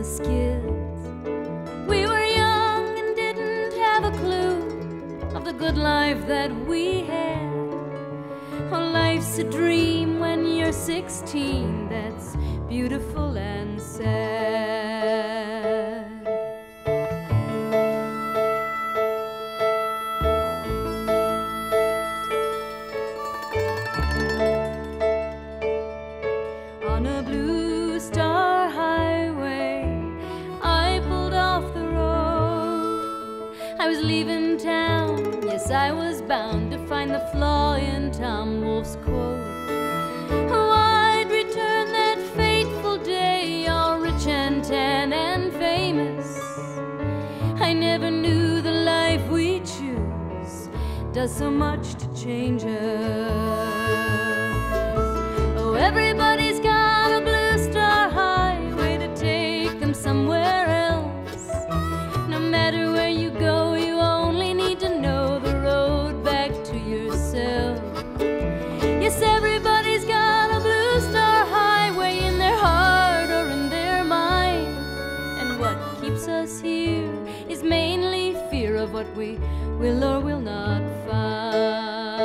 skids. We were young and didn't have a clue of the good life that we had. Oh, life's a dream when you're 16, that's beautiful and sad. On a blue star highway, I pulled off the road. I was leaving town, yes, I was bound to find the flaw in Tom Wolfe's quote. Oh, I'd return that fateful day, all rich and tan and famous. I never knew the life we choose does so much to change us. Oh, everybody's got a blue star highway to take them somewhere else. No matter where you go, you only need to know the road back to yourself. Yes, everybody's got a blue star highway in their heart or in their mind. And what keeps us here is mainly fear of what we will or will not find.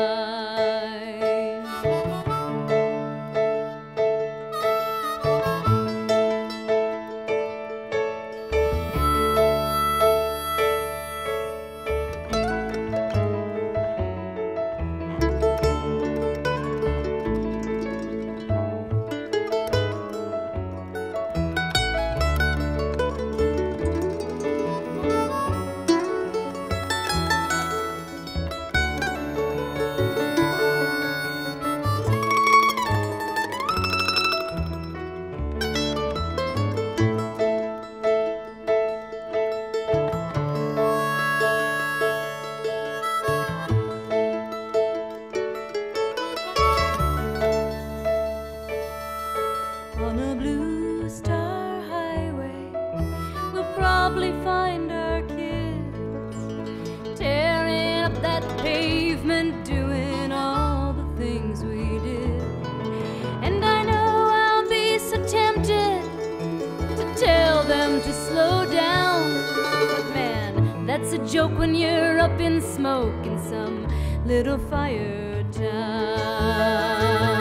On a blue star highway, we'll probably find our kids tearing up that pavement, doing all the things we did. And I know I'll be so tempted to tell them to slow down, but man, that's a joke when you're up in smoke in some little fire town.